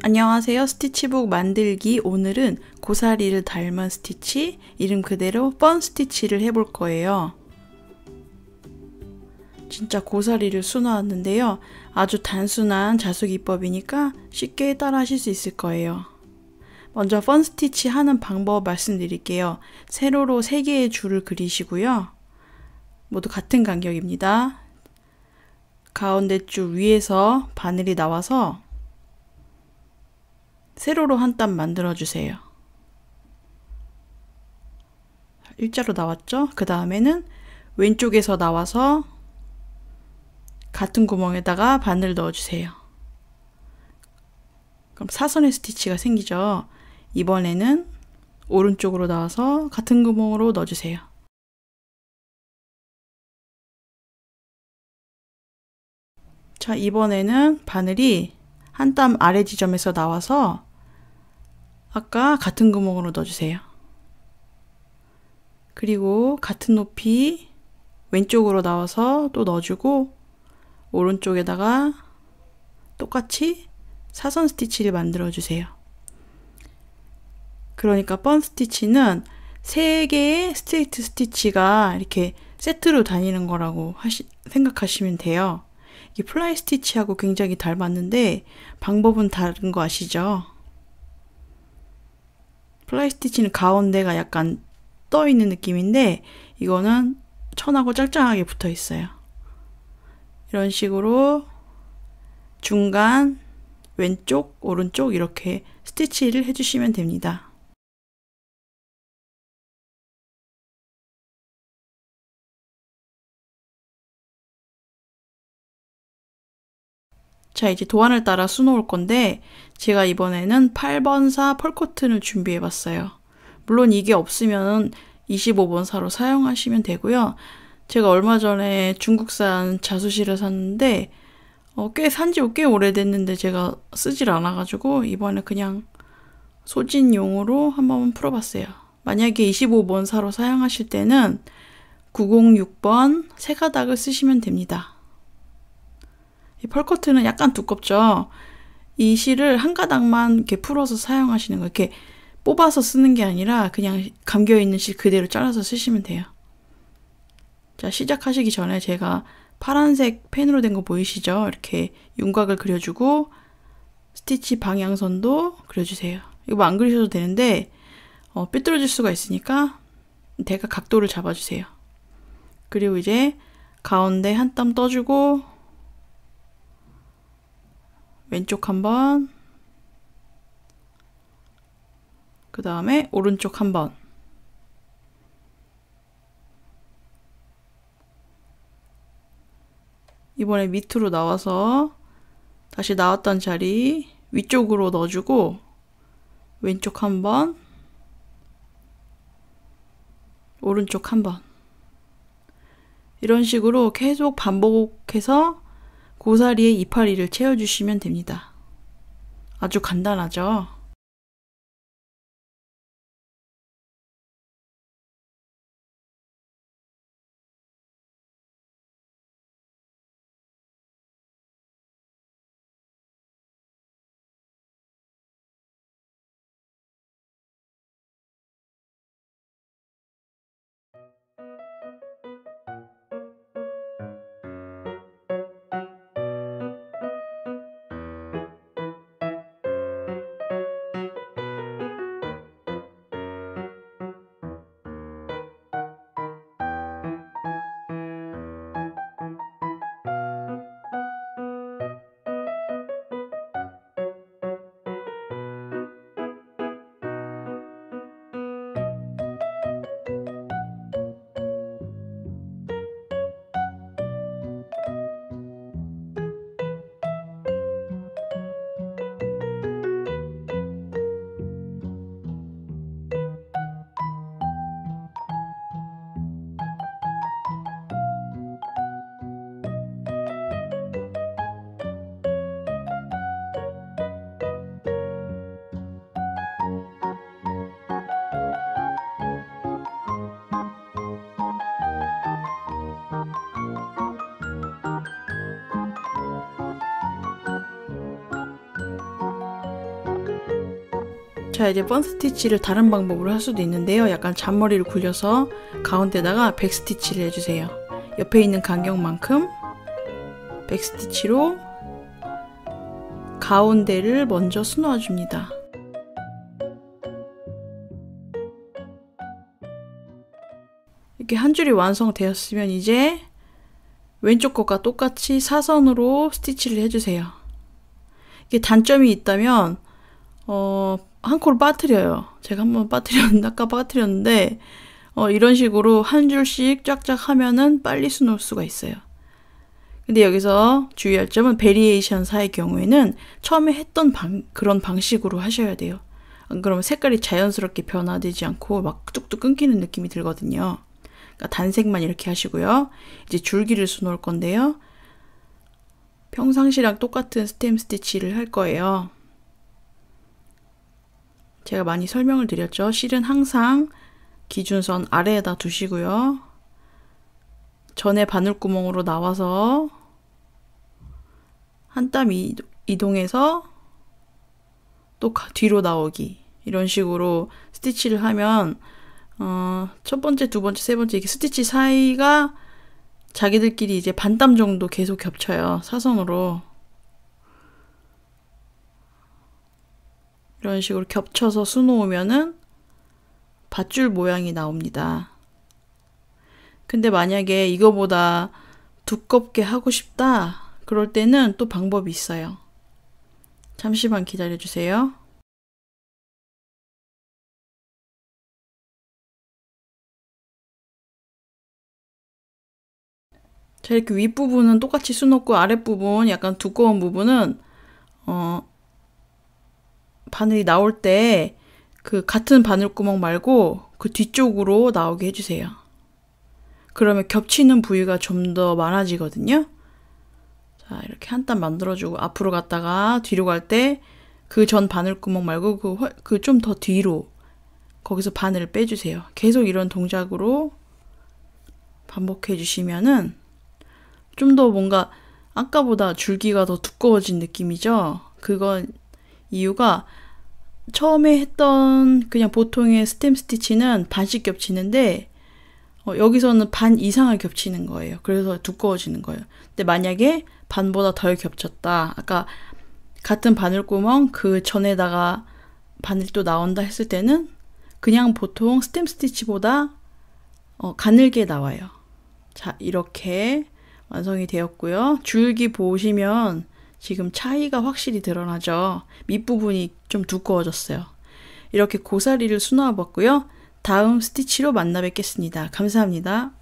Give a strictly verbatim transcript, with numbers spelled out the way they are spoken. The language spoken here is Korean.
안녕하세요. 스티치북 만들기. 오늘은 고사리를 닮은 스티치, 이름 그대로 펀 스티치를 해볼 거예요. 진짜 고사리를 수놓았는데요. 아주 단순한 자수기법이니까 쉽게 따라 하실 수 있을 거예요. 먼저 펀 스티치 하는 방법 말씀드릴게요. 세로로 세 개의 줄을 그리시고요. 모두 같은 간격입니다. 가운데 줄 위에서 바늘이 나와서 세로로 한 땀 만들어 주세요. 일자로 나왔죠? 그 다음에는 왼쪽에서 나와서 같은 구멍에다가 바늘 넣어 주세요. 그럼 사선의 스티치가 생기죠? 이번에는 오른쪽으로 나와서 같은 구멍으로 넣어 주세요. 자, 이번에는 바늘이 한 땀 아래 지점에서 나와서 아까 같은 구멍으로 넣어주세요. 그리고 같은 높이 왼쪽으로 나와서 또 넣어주고 오른쪽에다가 똑같이 사선 스티치를 만들어 주세요. 그러니까 펀 스티치는 세 개의 스트레이트 스티치가 이렇게 세트로 다니는 거라고 하시, 생각하시면 돼요. 이게 플라이 스티치하고 굉장히 닮았는데 방법은 다른 거 아시죠? 플라이 스티치는 가운데가 약간 떠 있는 느낌인데 이거는 천하고 짱짱하게 붙어 있어요. 이런 식으로 중간, 왼쪽, 오른쪽 이렇게 스티치를 해주시면 됩니다. 자, 이제 도안을 따라 수놓을 건데 제가 이번에는 팔 번사 펄코튼을 준비해 봤어요. 물론 이게 없으면 이십오 번사로 사용하시면 되고요. 제가 얼마 전에 중국산 자수실을 샀는데 어, 꽤 산지 꽤 오래됐는데 제가 쓰질 않아가지고 이번에 그냥 소진용으로 한번 풀어봤어요. 만약에 이십오 번사로 사용하실 때는 구공육 번 세 가닥을 쓰시면 됩니다. 이 펄커트는 약간 두껍죠. 이 실을 한 가닥만 이렇게 풀어서 사용하시는 거, 이렇게 뽑아서 쓰는 게 아니라 그냥 감겨있는 실 그대로 잘라서 쓰시면 돼요. 자, 시작하시기 전에 제가 파란색 펜으로 된 거 보이시죠? 이렇게 윤곽을 그려주고 스티치 방향선도 그려주세요. 이거 안 그리셔도 되는데 어, 삐뚤어질 수가 있으니까 대각 각도를 잡아주세요. 그리고 이제 가운데 한 땀 떠주고 왼쪽 한번, 그 다음에 오른쪽 한번, 이번에 밑으로 나와서 다시 나왔던 자리 위쪽으로 넣어주고 왼쪽 한번, 오른쪽 한번, 이런 식으로 계속 반복해서 고사리의 이파리를 채워주시면 됩니다. 아주 간단하죠? 자, 이제 번 스티치를 다른 방법으로 할 수도 있는데요. 약간 잔머리를 굴려서 가운데다가 백 스티치를 해주세요. 옆에 있는 간격만큼 백 스티치로 가운데를 먼저 수놓아 줍니다. 이렇게 한 줄이 완성되었으면 이제 왼쪽 것과 똑같이 사선으로 스티치를 해주세요. 이게 단점이 있다면 어, 한 코를 빠뜨려요. 제가 한번 빠뜨렸는데, 아까 빠뜨렸는데 어, 이런 식으로 한 줄씩 쫙쫙 하면은 빨리 수놓을 수가 있어요. 근데 여기서 주의할 점은 베리에이션 사의 경우에는 처음에 했던 방, 그런 방식으로 하셔야 돼요. 안 그러면 색깔이 자연스럽게 변화되지 않고 막 뚝뚝 끊기는 느낌이 들거든요. 그러니까 단색만 이렇게 하시고요. 이제 줄기를 수놓을 건데요. 평상시랑 똑같은 스템 스티치를 할 거예요. 제가 많이 설명을 드렸죠. 실은 항상 기준선 아래에다 두시고요. 전에 바늘구멍으로 나와서 한 땀 이동해서 또 뒤로 나오기, 이런 식으로 스티치를 하면 어, 첫 번째, 두 번째, 세 번째 이렇게 스티치 사이가 자기들끼리 이제 반 땀 정도 계속 겹쳐요. 사선으로. 이런 식으로 겹쳐서 수놓으면은 밧줄 모양이 나옵니다. 근데 만약에 이거보다 두껍게 하고 싶다, 그럴 때는 또 방법이 있어요. 잠시만 기다려주세요. 자, 이렇게 윗부분은 똑같이 수놓고 아랫부분 약간 두꺼운 부분은 어, 바늘이 나올 때 그 같은 바늘구멍 말고 그 뒤쪽으로 나오게 해주세요. 그러면 겹치는 부위가 좀 더 많아지거든요. 자, 이렇게 한 땀 만들어주고 앞으로 갔다가 뒤로 갈 때 그 전 바늘구멍 말고 그, 그 좀 더 뒤로 거기서 바늘을 빼주세요. 계속 이런 동작으로 반복해 주시면은 좀 더 뭔가 아까보다 줄기가 더 두꺼워진 느낌이죠. 그건 이유가 처음에 했던 그냥 보통의 스템 스티치는 반씩 겹치는데 어, 여기서는 반 이상을 겹치는 거예요. 그래서 두꺼워지는 거예요. 근데 만약에 반보다 덜 겹쳤다, 아까 같은 바늘구멍 그 전에다가 바늘이 또 나온다 했을 때는 그냥 보통 스템 스티치보다 어, 가늘게 나와요. 자, 이렇게 완성이 되었고요. 줄기 보시면 지금 차이가 확실히 드러나죠. 밑부분이 좀 두꺼워졌어요. 이렇게 고사리를 수놓아 봤고요. 다음 스티치로 만나 뵙겠습니다. 감사합니다.